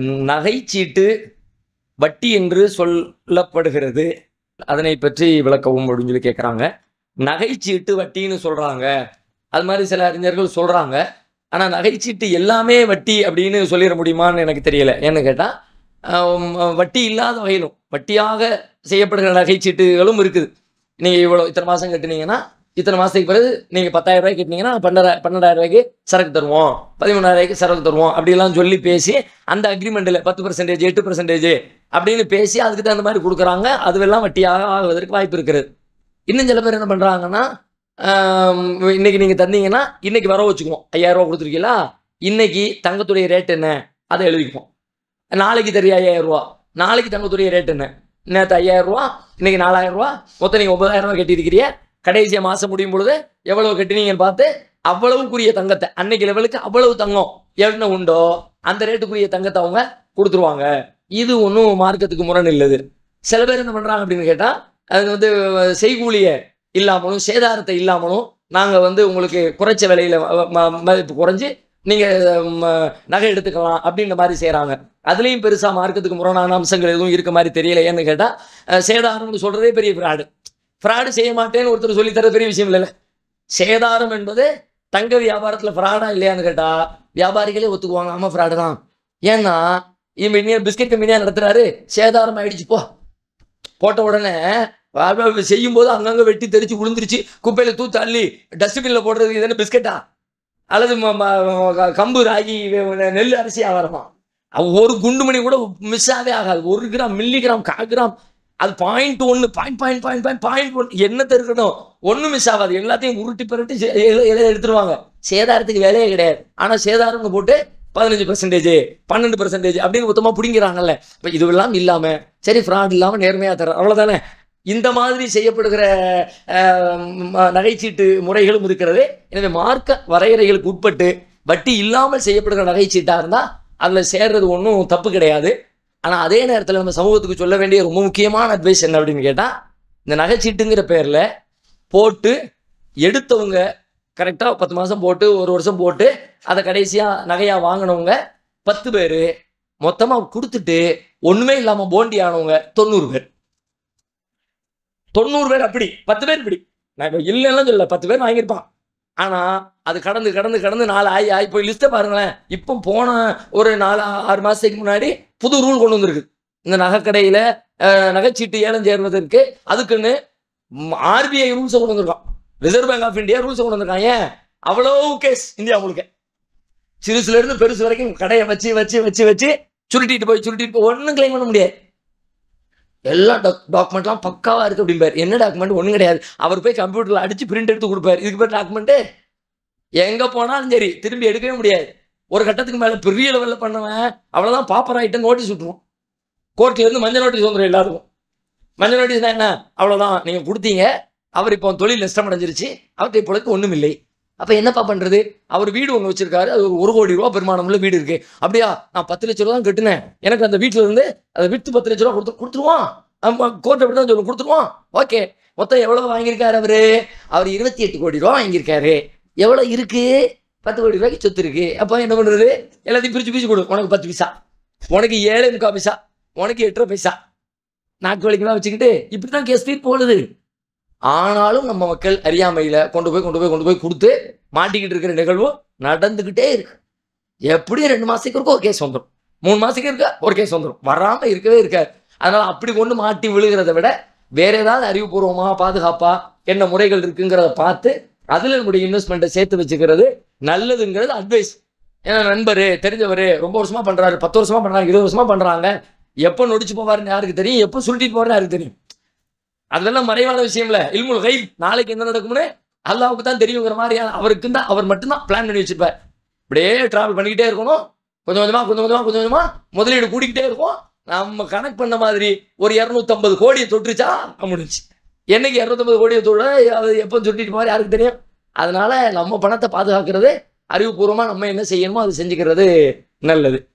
நகைச்சீட்டு வட்டி என்று சொல்லப்படுகிறது, அதனை பற்றி விளக்கவும் அப்படின்னு சொல்லி கேட்குறாங்க. நகைச்சீட்டு வட்டின்னு சொல்கிறாங்க, அது மாதிரி சில அறிஞர்கள் சொல்கிறாங்க. ஆனால் நகைச்சீட்டு எல்லாமே வட்டி அப்படின்னு சொல்லிட முடியுமான்னு எனக்கு தெரியலை. ஏன்னு கேட்டால் வட்டி இல்லாத வகையிலும் வட்டியாக செய்யப்படுகிற நகைச்சீட்டுகளும் இருக்குது. நீங்கள் இவ்வளோ இத்தனை மாதம் கட்டினீங்கன்னா இத்தனை மாதத்துக்கு பிறகு நீங்கள் 10,000 ரூபாய்க்கு கட்டினீங்கன்னா 12,000 ரூபாய்க்கு சரக்கு தருவோம், 13,000 ரூபாய்க்கு சரக்கு தருவோம் அப்படிலாம் சொல்லி பேசி அந்த அக்ரிமெண்ட்டில் 10%, 8% அப்படின்னு பேசி அதுக்கு தகுந்த மாதிரி கொடுக்குறாங்க. அதுவெல்லாம் வட்டியாக ஆகுவதற்கு வாய்ப்பு இருக்குது. இன்னும் சில பேர் என்ன பண்ணுறாங்கன்னா, இன்னைக்கு நீங்கள் தந்தீங்கன்னா இன்னைக்கு வர வச்சுக்குவோம். 5,000 ரூபா கொடுத்துருக்கீங்களா, இன்னைக்கு தங்கத்துடைய ரேட் என்ன அதை எழுதிக்குவோம். நாளைக்கு தெரிய 5,000 ரூபா, நாளைக்கு தங்கத்துடைய ரேட் என்ன, நேற்று 5,000 ரூபா, இன்னைக்கு 4,000 ரூபா, மொத்தம் நீங்கள் 9,000 ரூபா கட்டியிருக்கிறீங்க. கடைசியாக மாதம் முடியும் பொழுது எவ்வளவு கட்டினீங்கன்னு பார்த்து அவ்வளவுக்குரிய தங்கத்தை அன்னைக்கு லெவலுக்கு அவ்வளவு தங்கம் என்ன உண்டோ அந்த ரேட்டுக்குரிய தங்கத்தை அவங்க கொடுத்துருவாங்க. இது ஒன்றும் மார்க்கத்துக்கு முரண் இல்லது. சில பேர் என்ன பண்ணுறாங்க அப்படின்னு கேட்டால், அது செய்கூலியை இல்லாமலும் சேதாரத்தை இல்லாமலும் நாங்கள் உங்களுக்கு குறைச்ச விலையில் மதிப்பு குறைஞ்சி நீங்கள் நகை எடுத்துக்கலாம் அப்படின்ற மாதிரி செய்கிறாங்க. அதுலேயும் பெருசாக மார்க்கத்துக்கு முரணான அம்சங்கள் எதுவும் இருக்க மாதிரி தெரியல. ஏன்னு கேட்டால் சேதாரம்னு சொல்கிறதே பெரிய ஃப்ராடு செய்ய மாட்டேன்னு ஒருத்தர் சொல்லித்தர பெரிய விஷயம் இல்லைல்ல. சேதாரம் என்பது தங்க வியாபாரத்தில் ஃப்ராடா இல்லையான்னு கேட்டால் வியாபாரிகளே ஒத்துக்குவாங்க, ஆமாம் ஃப்ராடு தான். ஏன்னா இவன் பிஸ்கட் கம்பெனியாக நடத்துகிறாரு, சேதாரம் ஆகிடுச்சு போட்ட உடனே செய்யும்போது அங்கங்கே வெட்டி தெரிச்சு விழுந்துருச்சு, குப்பையில் தூத்து அள்ளி டஸ்ட்பினில் போடுறதுக்கு இது என்ன பிஸ்கட்டா அல்லது கம்பு ராகி நெல் அரிசி வியாபாரமா? ஒரு குண்டுமணி கூட மிஸ் ஆகவே ஆகாது. 1 கிராம், மில்லிகிராம், 1/4 கிராம், அது 0.1 0.1 என்னத்தை இருக்கணும், ஒன்றும் மிஸ் ஆகாது. எல்லாத்தையும் உருட்டி பரட்டி எடுத்துருவாங்க. சேதாரத்துக்கு வேலையே கிடையாது. ஆனால் சேதாரம்னு போட்டு 15%, 12% அப்படின்னு மொத்தமாக பிடிங்கிறாங்கல்ல. இப்போ இதுவெல்லாம் இல்லாமல் சரி ஃப்ராட் இல்லாமல் நேர்மையாக தர அவ்வளோதானே. இந்த மாதிரி செய்யப்படுகிற நகைச்சீட்டு முறைகளும் இருக்கிறது. எனவே மார்க்க வரையறைகளுக்கு உட்பட்டு வட்டி இல்லாமல் செய்யப்படுகிற நகைச்சீட்டாக இருந்தால் அதில் சேர்றது ஒன்றும் தப்பு கிடையாது. ஆனால் அதே நேரத்தில் நம்ம சமூகத்துக்கு சொல்ல வேண்டிய ரொம்ப முக்கியமான அட்வைஸ் என்ன அப்படின்னு கேட்டால், இந்த நகைச்சீட்டுங்கிற பேரில் போட்டு எடுத்தவங்க கரெக்டாக 10 மாதம் போட்டு 1 வருஷம் போட்டு அதை கடைசியாக நகையாக வாங்கினவங்க 10 பேர், மொத்தமாக கொடுத்துட்டு ஒன்றுமே இல்லாமல் போண்டி ஆனவங்க 90 பேர். 90 பேர் அப்படி 10 பேர் இப்படி. நான் இப்போ இல்லைன்னா சொல்ல, 10 பேர் வாங்கியிருப்பான். ஆனால் அது கடந்து 4 ஆகி போய் லிஸ்ட்டை பாருங்களேன். இப்போ போன ஒரு 4-6 மாதத்துக்கு முன்னாடி புது ரூல் கொண்டு வந்திருக்கு. இந்த நகைக்கடையில் நகைச்சீட்டு ஏலம் சேர்வதற்கு அதுக்குன்னு RBI ரூல்ஸை கொண்டு வந்திருக்கான், ரிசர்வ் பேங்க் ஆஃப் இந்தியா ரூல்ஸை கொண்டு வந்திருக்கான். ஏன் அவ்வளோ கேஸ் இந்தியா முழுக்க, சிறுசுலேருந்து பெருசு வரைக்கும் கடையை வச்சு வச்சு வச்சு வச்சு சுருட்டிட்டு போய் ஒன்றும் கிளைம் பண்ண முடியாது. எல்லா டாக்குமெண்ட்லாம் பக்காவாக இருக்குது அப்படிம்பார். என்ன டாக்குமெண்ட்? ஒன்றும் கிடையாது. அவர் போய் கம்ப்யூட்டரில் அடித்து பிரிண்ட் எடுத்து கொடுப்பார். இதுக்கு பேர் டாக்குமெண்ட்டு? எங்கே போனாலும் சரி திரும்பி எடுக்கவே முடியாது. ஒரு கட்டத்துக்கு மேலே பெரிய லெவலில் பண்ணவன் அவ்வளோதான், பாப்பர் ஆகிட்டு நோட்டீஸ் விட்டுருவோம். கோர்ட்லேருந்து மஞ்சள் நோட்டீஸ் வந்துடும் எல்லாருக்கும். மஞ்சள் நோட்டீஸ் தான் என்ன? அவ்வளோதான், நீங்கள் கொடுத்தீங்க, அவர் இப்போ தொழில் நஷ்டம் அடைஞ்சிருச்சு, அவர்கிட்ட இப்பொழுது ஒன்றும் இல்லை. அப்போ என்னப்பா பண்ணுறது? அவர் வீடு ஒன்று வச்சிருக்காரு, அது 1 கோடி ரூபா பெருமானமுள்ள வீடு இருக்குது. அப்படியா, நான் 10 லட்ச ரூபா தான் கட்டினேன், எனக்கு அந்த வீட்டில் இருந்து அதை விற்று 10 லட்ச ரூபா கொடுத்துருவான். கோர்ட் அப்படி தான் சொல்லணும், கொடுத்துருவான். ஓகே, மொத்தம் எவ்வளோ வாங்கியிருக்காரு அவர் 28 கோடி ரூபா வாங்கியிருக்காரு. எவ்வளோ இருக்குது? 10 கோடி ரூபாய்க்கு சொத்து இருக்குது. அப்போ என்ன பண்ணுறது? எல்லாத்தையும் பிரித்து கொடு. உனக்கு 10 பைசா, உனக்கு 7.25 பைசா, உனக்கு 8.5 பைசா, நாக்கு வலிக்கெல்லாம் வச்சுக்கிட்டு இப்படி தான் கேஸ் தீர்ப்பு போடுது. ஆனாலும் நம்ம மக்கள் அறியாமையில் கொண்டு போய் கொடுத்து மாட்டிக்கிட்டு இருக்கிற நிகழ்வு நடந்துக்கிட்டே இருக்கு. எப்படியும் 2 மாதத்துக்கு இருக்கும் ஒரு கேஸ் வந்துடும், 3 மாதத்துக்கு இருக்க ஒரு கேஸ் வந்துடும், வராமல் இருக்கவே இருக்காது. அதனால் அப்படி கொண்டு மாட்டி விழுகிறத விட வேற ஏதாவது அறிவுபூர்வமாக பாதுகாப்பாக என்ன முறைகள் இருக்குங்கிறத பார்த்து அதில் நம்முடைய இன்வெஸ்ட்மெண்ட்டை சேர்த்து வச்சுக்கிறது நல்லதுங்கிறது அட்வைஸ். ஏன்னா நண்பர் தெரிஞ்சவர் ரொம்ப வருஷமாக பண்ணுறாரு, 10 வருஷமாக பண்ணுறாங்க, 20 வருஷமாக பண்ணுறாங்க, எப்போ நொடிச்சு போவாருன்னு யாருக்கு தெரியும், எப்போ சுருட்டிட்டு போவாருன்னு யாருக்கு தெரியும்? அதெல்லாம் மறைவான விஷயம் இல்லை. இல்முல் கைப், நாளைக்கு என்ன நடக்கும்னு அல்லாவுக்கு தான் தெரியுங்கிற மாதிரி அவருக்கு தான், அவர் மட்டும்தான் பிளான் பண்ணி வச்சுருப்பார். இப்படியே ட்ராவல் பண்ணிக்கிட்டே இருக்கணும், கொஞ்சம் கொஞ்சமாக முதலீடு கூட்டிக்கிட்டே இருக்கும். நம்ம கனெக்ட் பண்ண மாதிரி ஒரு 250 கோடியை தொட்டுருச்சா முடிஞ்சு. என்னைக்கு 250 கோடியை தொட அது எப்போ சுட்டிட்டு போவார் யாருக்கு தெரியும்? அதனால நம்ம பணத்தை பாதுகாக்கிறது அறிவுபூர்வமாக நம்ம என்ன செய்யணுமோ அது செஞ்சுக்கிறது நல்லது.